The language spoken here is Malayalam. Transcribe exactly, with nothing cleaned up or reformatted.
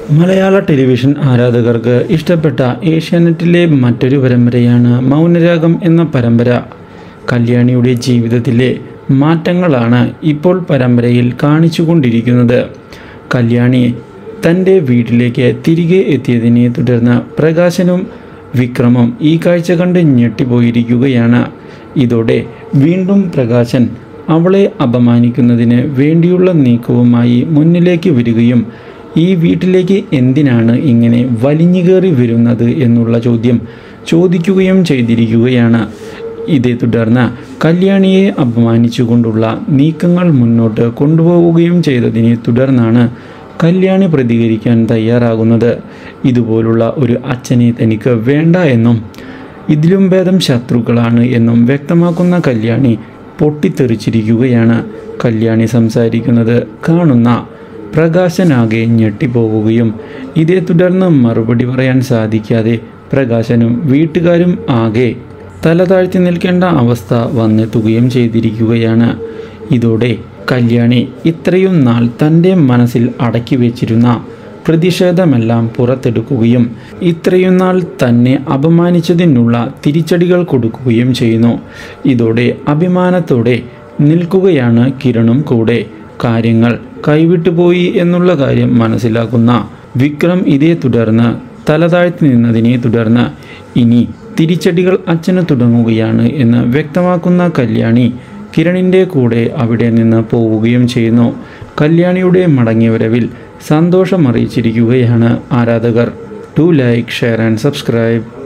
മലയാള ടെലിവിഷൻ ആരാധകർക്ക് ഇഷ്ടപ്പെട്ട ഏഷ്യാനെറ്റിലെ മറ്റൊരു പരമ്പരയാണ് മൗനരാഗം എന്ന പരമ്പര. കല്യാണിയുടെ ജീവിതത്തിലെ മാറ്റങ്ങളാണ് ഇപ്പോൾ പരമ്പരയിൽ കാണിച്ചുകൊണ്ടിരിക്കുന്നത്. കല്യാണി തൻ്റെ വീട്ടിലേക്ക് തിരികെ എത്തിയതിനെ തുടർന്ന് പ്രകാശനും വിക്രമും ഈ കാഴ്ച കണ്ട് ഞെട്ടിപ്പോയിരിക്കുകയാണ്. ഇതോടെ വീണ്ടും പ്രകാശൻ അവളെ അപമാനിക്കുന്നതിന് വേണ്ടിയുള്ള നീക്കവുമായി മുന്നിലേക്ക് വരികയും ഈ വീട്ടിലേക്ക് എന്തിനാണ് ഇങ്ങനെ വലിഞ്ഞുകയറി വരുന്നത് എന്നുള്ള ചോദ്യം ചോദിക്കുകയും ചെയ്തിരിക്കുകയാണ്. ഇതേ തുടർന്ന് കല്യാണിയെ അപമാനിച്ചുകൊണ്ടുള്ള നീക്കങ്ങൾ മുന്നോട്ട് കൊണ്ടുപോവുകയും ചെയ്തതിനെ തുടർന്നാണ് കല്യാണി പ്രതികരിക്കാൻ തയ്യാറാകുന്നത്. ഇതുപോലുള്ള ഒരു അച്ഛനെ തനിക്ക് വേണ്ട എന്നും ഇതിലും ഭേദം ശത്രുക്കളാണ് എന്നും വ്യക്തമാക്കുന്ന കല്യാണി പൊട്ടിത്തെറിച്ചിരിക്കുകയാണ്. കല്യാണി സംസാരിക്കുന്നത് കാണുന്ന പ്രകാശനാകെ ഞെട്ടിപ്പോവുകയും ഇതേ തുടർന്ന് മറുപടി പറയാൻ സാധിക്കാതെ പ്രകാശനും വീട്ടുകാരും ആകെ തല താഴ്ത്തി നിൽക്കേണ്ട അവസ്ഥ വന്നെത്തുകയും ചെയ്തിരിക്കുകയാണ്. ഇതോടെ കല്യാണി ഇത്രയും നാൾ തൻ്റെ മനസ്സിൽ അടക്കി വെച്ചിരുന്ന പ്രതിഷേധമെല്ലാം പുറത്തെടുക്കുകയും ഇത്രയും നാൾ തന്നെ അപമാനിച്ചതിനുള്ള തിരിച്ചടികൾ കൊടുക്കുകയും ചെയ്യുന്നു. ഇതോടെ അഭിമാനത്തോടെ നിൽക്കുകയാണ് കിരണും കൂടെ. കാര്യങ്ങൾ കൈവിട്ടുപോയി എന്നുള്ള കാര്യം മനസ്സിലാക്കുന്ന വിക്രം ഇതേ തുടർന്ന് തലതാഴ്ത്തി നിന്നതിനെ തുടർന്ന് ഇനി തിരിച്ചടികൾ അച്ഛന് തുടങ്ങുകയാണ് എന്ന് വ്യക്തമാക്കുന്ന കല്യാണി കിരണിൻ്റെ കൂടെ അവിടെ നിന്ന് പോവുകയും ചെയ്യുന്നു. കല്യാണിയുടെ മടങ്ങിവരവിൽ സന്തോഷം അറിയിച്ചിരിക്കുകയാണ് ആരാധകർ. Do like, share and subscribe.